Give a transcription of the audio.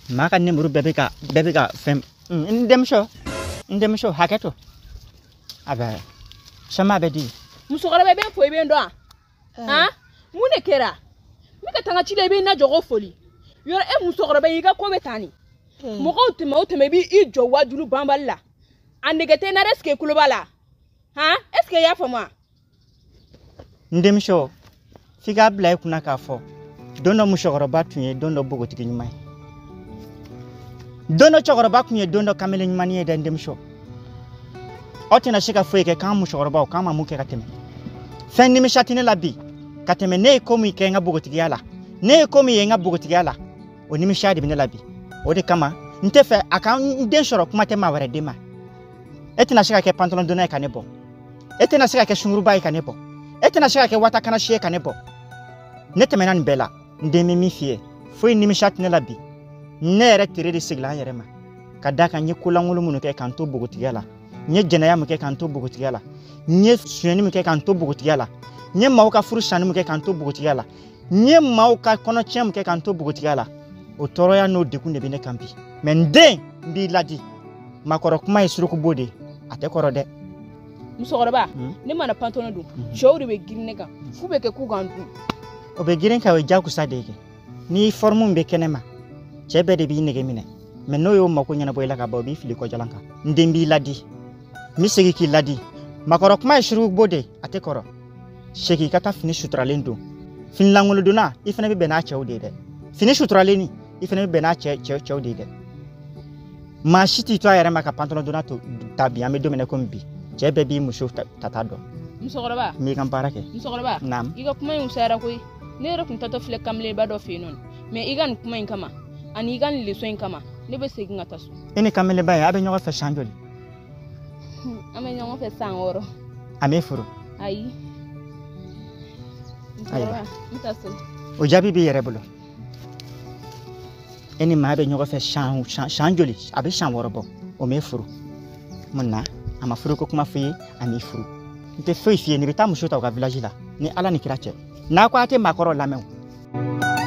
Maka ni muru bebeka fem. Ndem show haketo. Aba. Sama bedi. Musokara bebe fo ebe ndo a. Ha? Mune kera. Mika tanga chile ebe na jogo foli. Yoro musokara be yiga ko betani. Moko uteme bi ijo wajulu bamballa. Andegete na reske kulubala. Ha? Eske ya fama? Ndem show. Figa bla kuna ka fo. Dono musokara batunye dono bogotigi nyumai. Dono chokoroba kunye dono kamele nyumani e ndem show. Otina shika fueke kama mushokoroba kama muke kateme. Fen ni mishatine labi. Kateme ne komi ke nga bogotigala. Ne komi ye nga bogotigala. Oni mishadi bine labi. Ode kama ntefe aka nden shoro kuma tema ware dema. Etina shika ke pantalon dona e kanebo. Etina shika ke shunguruba e kanebo. Etina shika ke wata kana shie kanebo. Neteme nan bela ndemi mi fie. Foi ni mishatine labi. Nere tire de sigla yerema. Kadaka nye kulangulu munuke kanto bogotigala. Nye jenaya muke kanto bogotigala. Nye suyeni muke kanto bogotigala. Nye mauka furushani muke kanto bogotigala. Nye mauka konoche muke kanto bogotigala. Otoro ya no dekunde bine kampi. Mende mbi ladi. Makoro kuma isuruku bode. Ate korode. Musokoroba, ne mana pantono du. Shawri be girneka. Kubeke kugandu. Obe girenka we jaku sadeke. Ni formu mbe kenema. Chebe de bi nege mine. Meno yo mako nyana boyla ka bobi fili ko jalanka. Ndembi ladi. Misegi ki ladi. Makoro kuma isuruku bode ate koro. Sheki kata fini sutralendo. Fin langolo duna ifene be bena chawde de. Fini sutraleni ifene be bena chawde de. Ma shiti to ayere maka pantono duna to tabi ame domene kombi. Chebe bi musho tatado. Musokoroba. Mi kamparake. Musokoroba. Nam. Iga kuma yusara koy. Ne ro kuntato fle kamle bado finon. Me igan kuma inkama. Ani igan liso inkama. Ne be seginga tasu. Ene kamele ba abe nyoga fa chanjoli. Ame nyongo fe sangoro. Ame furu. Ayi. Musokoroba. Mutaso. O jabi bi yere bolo. Ene ma abe nyoga fa chanjoli abe chanworobo. O me furu. Monna ama furu ko kuma fi ami furu. Nte fo ifie ni beta musho ta ka village la. Ni ala ni kirache. Na kwa ate makoro lamew.